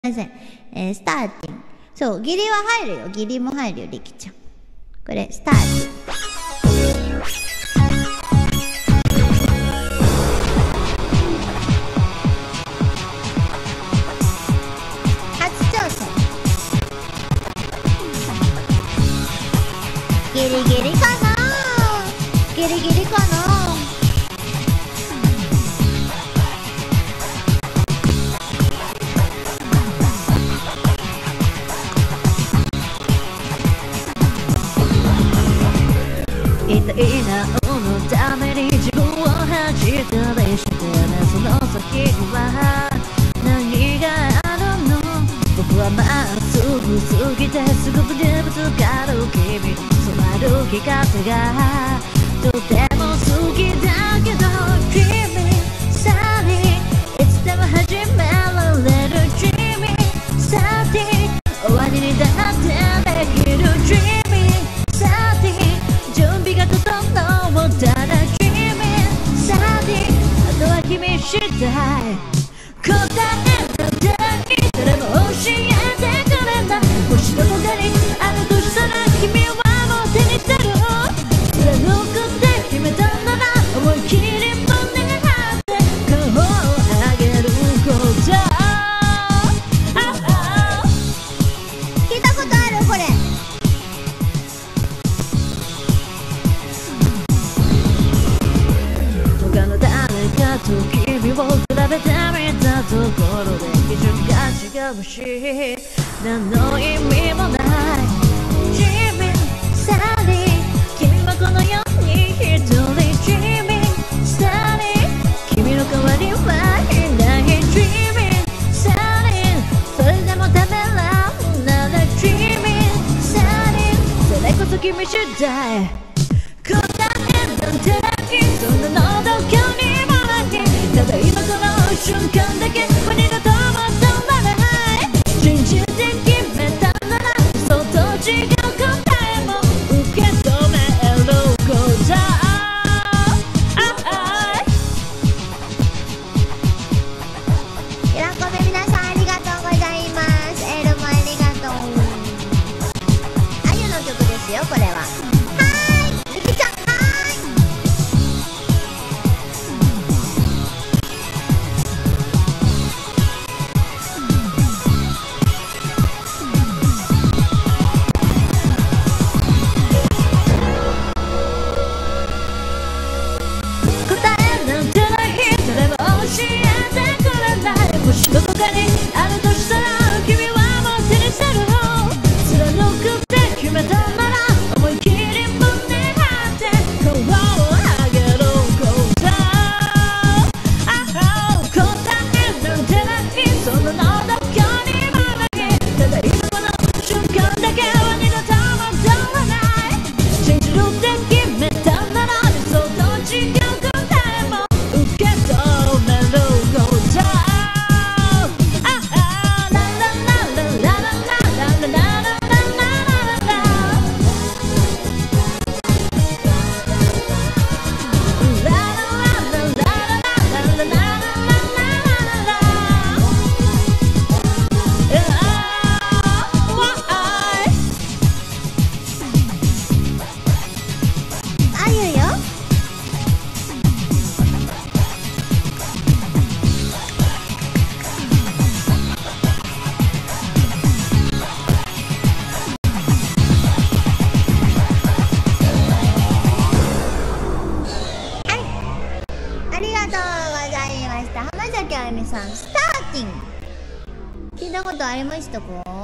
ません。スターティン。そう、義理は入るよ。義理も入るよ、りきちゃん。これ、スターティン。初挑戦。ギリギリかな？ギリギリかな？ 痛いなおのために自分を恥じたりしてね、その先には何があるの？僕はまっすぐ過ぎてすぐにぶつかる君のその歩き方がとても好きだけど、君さにいつでも始められる君さに終わりにだってできる君さに準備が整ったら君さにあとは君次第答えなんて誰も教えてくれない、もしどこかにあるとしたら君はもう手にしてる、貫くって決めたんだな、思い切り胸張って顔を上げること聞いたことあるこれ。 他の誰かと君を比べてみたところで基準が違うし何の意味もない、君さに君はこの世に一人、君さに君の代わりはいない、君さにそれでもためらうなら君さにそれこそ君次第答えなんてないそんなのどこにもない、ただ今この瞬間だけ何が止まったならない信じて決めたならそうと違う答えも受け止めること喜び皆さんありがとうございます。エールもありがとう。あゆの曲ですよこれは。りきちゃん答えなんてない誰も教えてくれない、もしどこかにあるとしたら君はもう手にしてる、貫くって決めたなら思い切り胸張って顔を上げること答えなんてないそののどこにもない、ただ今この瞬間だけは二度と戻らない、信じるって決めたなら理想と違う答えも受け止めることあゆよ。ありがとうございました。浜崎あゆみさん、スターティン。聞いたことありましたか？